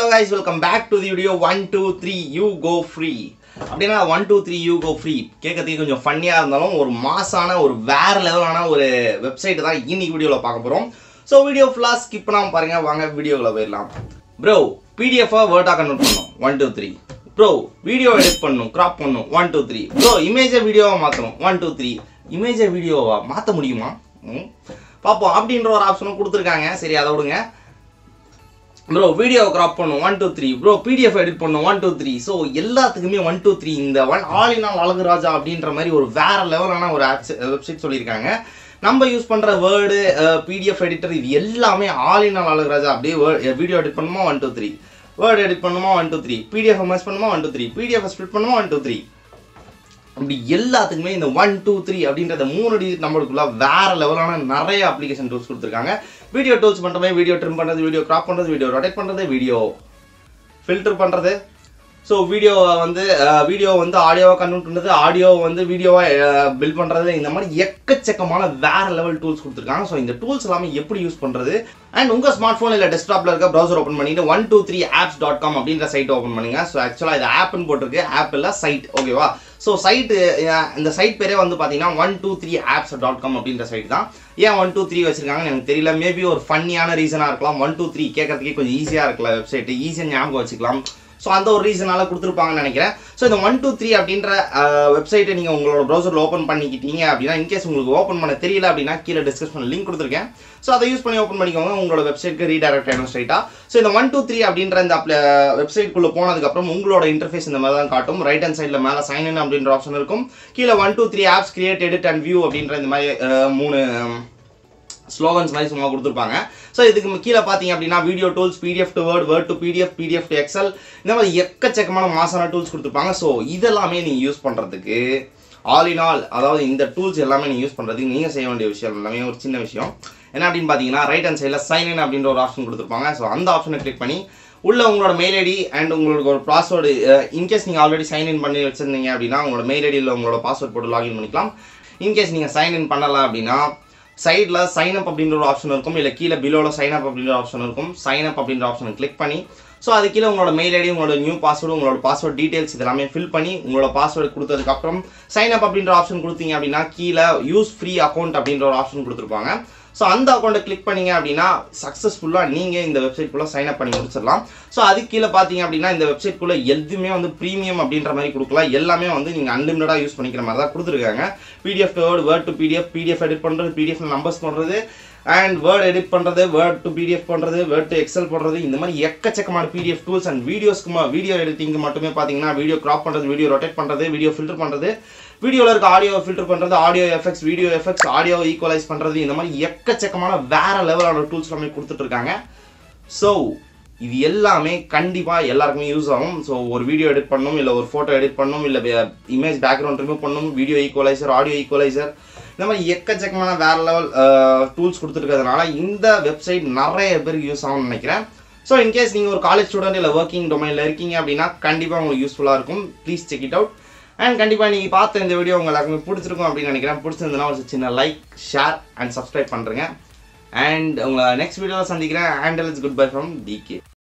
Hello guys, welcome back to the video 1 2 3 you go free. அப்படினா 1 2 3 you go free கேட்கிறதுக்கு கொஞ்சம் ஃபன்னியா இருந்தாலும் ஒரு மாசான ஒரு வேற லெவலான ஒரு வெப்சைட் தான் இன்னைக்கு வீடியோல பார்க்க போறோம். சோ வீடியோ ஃபுல்லா ஸ்கிப் பண்ணாம பாருங்க. வாங்க வீடியோக்குள்ள போயிடலாம். bro pdf word கன்வர்ட் பண்ணனும் 1 2 3. bro வீடியோ எடிட் பண்ணனும் crop பண்ணனும் 1 2 3. bro இமேஜை வீடியோவா மாத்தணும் 1 2 3. இமேஜை வீடியோவா மாத்த முடியுமா? பாப்போம். அப்படின்ற ஒரு ஆப்ஷனும் கொடுத்திருக்காங்க. சரி அத விடுங்க. bro வீடியோ கிராப் பண்ணனும் 1 2 3. bro pdf எடிட் பண்ணனும் 1 2 3. சோ எல்லாத்துக்குமே 1 2 3 இந்த ஆல் இன் ஆல் அழகு ராஜா அப்படின்ற மாதிரி ஒரு வேற லெவலான ஒரு வெப்சைட் சொல்லிருக்காங்க. நம்ம யூஸ் பண்ற வேர்ட் pdf எடிட்டர் இது எல்லாமே ஆல் இன் ஆல் அழகு ராஜா. அப்படியே வீடியோ எடிட் பண்ணுமா 1 2 3. வேர்ட் எடிட் பண்ணுமா 1 2 3. pdf மெர்ஜ் பண்ணுமா 1 2 3. pdf ஸ்ப்ளிட் பண்ணுமா 1 2 3. அப்படி எல்லாத்துக்குமே இந்த 1 2 3 அப்படிங்கறத 3 டிஜிட் நம்பருக்குள்ள வேற லெவலான நிறைய அப்ளிகேஷன் டூல்ஸ் கொடுத்திருக்காங்க. வீடியோ டூல்ஸ் பண்றமே, வீடியோ ட்ரிம் பண்றது, வீடியோ கிராப் பண்றது, வீடியோ ரொட்டேட் பண்றது, வீடியோ ஃபில்டர் பண்றது. சோ வீடியோ வந்து ஆடியோவா கன்வெர்ட் பண்றது, ஆடியோ வந்து வீடியோவா பில்ட் பண்றது, இந்த மாதிரி எக்கச்சக்கமான வேற லெவல் டூல்ஸ் கொடுத்திருக்காங்க. சோ இந்த டூல்ஸ் எல்லாமே எப்படி யூஸ் பண்றது அண்ட் உங்க ஸ்மார்ட் போன் இல்ல டெஸ்க்டாப்ல இருக்க பிரவுசர் ஓபன் பண்ணிட்டு 123apps.com அப்படிங்கற சைட் ஓபன் பண்ணுங்க. சோ एक्चुअली இது ஆப்னு போட்டுருக்கு, ஆப் இல்ல சைட். ஓகேவா? சோ சைட் இந்த சைட் பேரே வந்து பாத்தீங்கன்னா 123apps.com அப்படிங்கற சைட் தான். ஏன் 1 2 3 வச்சிருக்காங்கன்னு எனக்கு தெரியல. மேபி ஒரு ஃபன்னியான ரீசனா இருக்கலாம். 1 2 3 கேட்கறதுக்கே கொஞ்சம் ஈஸியா இருக்கலாம். வெப்சைட் ஈஸியா ஞாபகம் வச்சுக்கலாம். சோ அந்த ஒரு ரீசனால கொடுத்திருப்பாங்கன்னு நினைக்கிறேன். சோ இந்த 1 2 3 அப்படின்ற வெப்சைட்டை நீங்க உங்களோட பிரவுசர்ல ஓபன் பண்ணிக்கிட்டீங்க அப்படின்னா, இன் கேஸ் உங்களுக்கு ஓபன் பண்ண தெரியல அப்படின்னா கீழ டிஸ்கிரிப்ஷன்ல லிங்க் கொடுத்திருக்கேன். சோ அதை யூஸ் பண்ணி ஓபன் பண்ணிக்கோங்க. உங்களோட வெப்சைட்க்கு ரீடைரக்ட் ஆயிடும் ஸ்ட்ரைட்டா. சோ இந்த 1 2 3 அப்படின்ற இந்த வெப்சைட் குள்ள போனதுக்கு அப்புறம் உங்களோட இன்டர்ஃபேஸ் இந்த மாதிரி தான் காட்டும். ரைட் ஹேண்ட் சைடுல மேல சைன் இன் அப்படின்ற ஆப்ஷன் இருக்கும். கீழ 1 2 3 apps create edit and view அப்படின்ற இந்த மாதிரி மூணு ஸ்லோகன்ஸ் மாதிரி சும்மா கொடுத்துருப்பாங்க. ஸோ இதுக்கு கீழே பார்த்தீங்க அப்படின்னா video tools, pdftoword, wordtopdf, pdftoexel இந்த மாதிரி எக்கச்சக்கமான மாசான டூல்ஸ் கொடுத்துருப்பாங்க. ஸோ இதெல்லாமே நீங்கள் யூஸ் பண்ணுறதுக்கு ஆல் இன் ஆல், அதாவது இந்த டூல்ஸ் எல்லாமே நீங்கள் யூஸ் பண்ணுறதுக்கு நீங்கள் செய்ய வேண்டிய விஷயம் எல்லாமே ஒரு சின்ன விஷயம் என்ன அப்படின்னு பார்த்தீங்கன்னா, ரைட் ஹேண்ட் சைடில் சைன் இன் அப்படின்ற ஒரு ஆப்ஷன் கொடுத்துருப்பாங்க. ஸோ அந்த ஆப்ஷனை கிளிக் பண்ணி உள்ள உங்களோட மெயில் ஐடி அண்ட் உங்களுக்கு ஒரு பாஸ்வேர்டு, இன்கேஸ் நீங்கள் ஆல்ரெடி சைன் இன் பண்ணி வச்சிருந்தீங்க அப்படின்னா உங்களோட மெயில் ஐடியில் உங்களோட பாஸ்வேர்ட் போட்டு லாகின் பண்ணிக்கலாம். இன்கேஸ் நீங்கள் சைன் இன் பண்ணலாம் அப்படின்னா சைடில் சைன் அப் அப்படின்ற ஒரு ஆப்ஷன் இருக்கும். இல்லை கீழே பிலோவில் சைன் அப் அப்படின்ற ஆப்ஷன் இருக்கும். சைன் அப் அப்படின்ற ஆப்ஷனை கிளிக் பண்ணி ஸோ அது கீழே உங்களோட மெயில் ஐடி, உங்களோட நியூ பாஸ்வேர்டு, உங்களோட பாஸ்வேர்ட் டீடைல்ஸ் இதெல்லாமே ஃபில் பண்ணி உங்களோட பாஸ்வேர்டு கொடுத்ததுக்கப்புறம் சைன் அப் அப்படின்ற ஆப்ஷன் கொடுத்தீங்க அப்படின்னா கீழே யூஸ் ஃப்ரீ அக்கௌண்ட் அப்படின்ற ஒரு ஆப்ஷன் கொடுத்துருப்பாங்க. ஸோ அந்த அக்கௌண்ட்டை கிளிக் பண்ணீங்க அப்படின்னா சக்ஸஸ்ஃபுல்லாக நீங்கள் இந்த வெப்சைட்குள்ளே சைன் அப் பண்ணி முடிச்சிடலாம். ஸோ அதுக்கு கீழே பார்த்தீங்க அப்படின்னா இந்த வெப்சைட்குள்ளே எதுவுமே வந்து ப்ரீமியம் அப்படின்ற மாதிரி கொடுக்கலாம். எல்லாமே வந்து நீங்கள் அன்லிமிட்டடாக யூஸ் பண்ணிக்கிற மாதிரி தான் கொடுத்துருக்காங்க. pdftoword, word to pdf, pdf edit பண்ணுறது, pdf நம்பர்ஸ் பண்ணுறது அண்ட் வேர்ட் எடிட் பண்ணுறது, வேர்ட் டு pdf பண்ணுறது, வேர்ட் டு எக்ஸல் பண்ணுறது, இந்த மாதிரி எக்கச்சக்கமான pdf டூல்ஸ் அண்ட் வீடியோ எடிட்டிங்கு மட்டுமே பார்த்தீங்கன்னா வீடியோ கிராப் பண்ணுறது, வீடியோ ரொட்டேட் பண்ணுறது, வீடியோ ஃபில்டர் பண்ணுறது, வீடியோவில் இருக்க ஆடியோ ஃபில்டர் பண்ணுறது, audio effects, video effects, audio equalise பண்ணுறது, இந்த மாதிரி எக்கச்சக்கமான வேற லெவலான டூல்ஸ் எல்லாமே கொடுத்துட்டு இருக்காங்க. ஸோ இது எல்லாமே கண்டிப்பாக எல்லாருக்குமே யூஸ் ஆகும். ஸோ ஒரு வீடியோ எடிட் பண்ணணும், இல்லை ஒரு ஃபோட்டோ எடிட் பண்ணணும், இல்லை இமேஜ் பேக்ரவுண்ட் ரிமூவ் பண்ணணும், வீடியோ ஈக்குவலைசர், ஆடியோ ஈக்குவலைசர், இந்த மாதிரி எக்கச்சக்கமான வேற லெவல் டூல்ஸ் கொடுத்துருக்கிறதுனால இந்த வெப்சைட் நிறைய பேருக்கு யூஸ் ஆகும்னு நினைக்கிறேன். ஸோ இன்கேஸ் நீங்கள் ஒரு காலேஜ் ஸ்டூடெண்ட் இல்லை ஒர்க்கிங் டொமைனில் இருக்கீங்க அப்படின்னா கண்டிப்பாக உங்களுக்கு யூஸ்ஃபுல்லாக இருக்கும். Please check it out. And கண்டிப்பாக நீங்கள் பார்த்த இந்த வீடியோ உங்களுக்கு பிடிச்சிருக்கும் அப்படின்னு நினைக்கிறேன். பிடிச்சிருந்ததுன்னா ஒரு சின்ன லைக், ஷேர் அண்ட் சப்ஸ்கிரைப் பண்ணுறேங்க. அண்ட் உங்களை நெக்ஸ்ட் வீடியோவில் சந்திக்கிறேன். And it's good bye from DK.